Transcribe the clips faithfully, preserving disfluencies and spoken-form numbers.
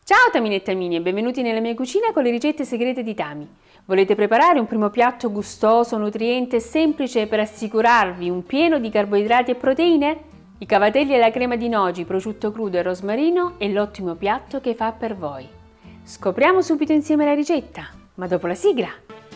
Ciao Tamini e Tamini e benvenuti nella mia cucina con le ricette segrete di Tami. Volete preparare un primo piatto gustoso, nutriente e semplice per assicurarvi un pieno di carboidrati e proteine? I cavatelli alla crema di noci, prosciutto crudo e rosmarino è l'ottimo piatto che fa per voi. Scopriamo subito insieme la ricetta, ma dopo la sigla!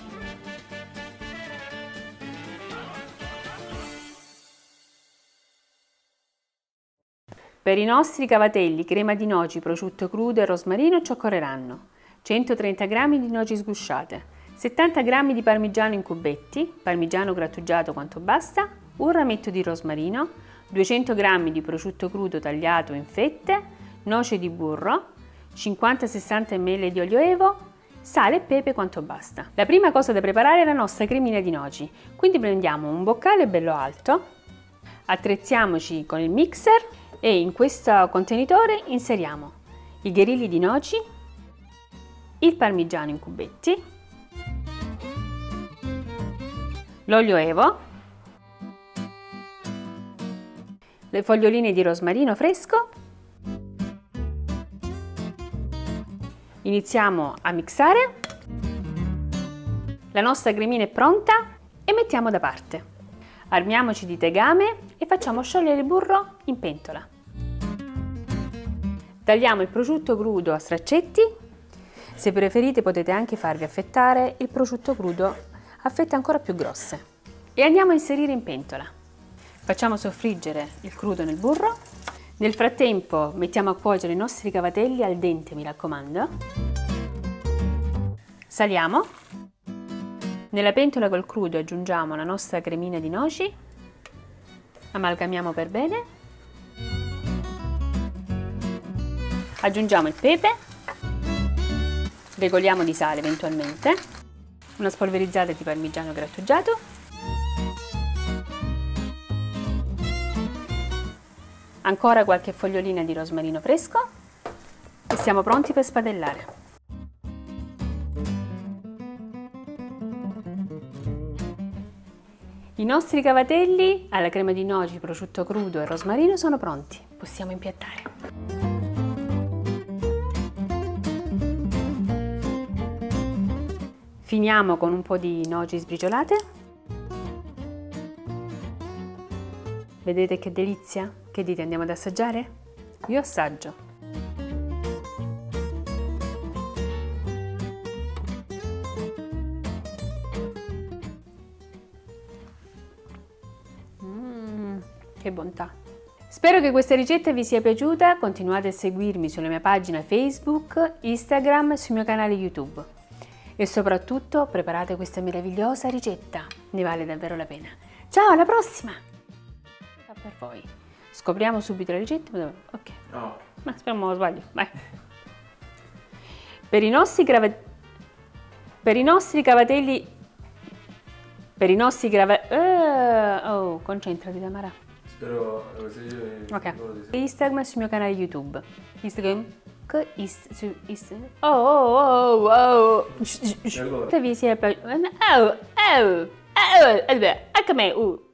Per i nostri cavatelli, crema di noci, prosciutto crudo e rosmarino ci occorreranno centotrenta grammi di noci sgusciate, settanta grammi di parmigiano in cubetti, parmigiano grattugiato quanto basta, un rametto di rosmarino, duecento grammi di prosciutto crudo tagliato in fette, noce di burro, cinquanta sessanta millilitri di olio evo, sale e pepe quanto basta. La prima cosa da preparare è la nostra cremina di noci, quindi prendiamo un boccale bello alto, attrezziamoci con il mixer e in questo contenitore inseriamo i gherilli di noci, il parmigiano in cubetti, l'olio evo, le foglioline di rosmarino fresco. Iniziamo a mixare. La nostra cremina è pronta e mettiamo da parte. Armiamoci di tegame e facciamo sciogliere il burro in pentola. Tagliamo il prosciutto crudo a straccetti. Se preferite potete anche farvi affettare il prosciutto crudo a fette ancora più grosse. E andiamo a inserire in pentola. Facciamo soffriggere il crudo nel burro. Nel frattempo mettiamo a cuocere i nostri cavatelli al dente, mi raccomando. Saliamo. Nella pentola col crudo aggiungiamo la nostra cremina di noci, amalgamiamo per bene, aggiungiamo il pepe, regoliamo di sale eventualmente, una spolverizzata di parmigiano grattugiato, ancora qualche fogliolina di rosmarino fresco e siamo pronti per spadellare. I nostri cavatelli alla crema di noci, prosciutto crudo e rosmarino sono pronti. Possiamo impiattare. Finiamo con un po' di noci sbriciolate. Vedete che delizia? Che dite, andiamo ad assaggiare? Io assaggio. Che bontà! Spero che questa ricetta vi sia piaciuta, continuate a seguirmi sulla mia pagina Facebook, Instagram e sul mio canale YouTube. E soprattutto preparate questa meravigliosa ricetta, ne vale davvero la pena. Ciao, alla prossima! Fa per voi. Scopriamo subito la ricetta. Ok. No. Ma speriamo non sbaglio. Vai. Per i nostri cravatelli... Per i nostri cavatelli... Per i nostri cravatelli... Uh, oh, concentrati, Tamara. Spero così io ok, Instagram e sul mio canale YouTube. Instagram ist, su, ist, oh oh oh oh allora. Vi sia oh oh oh oh oh oh oh oh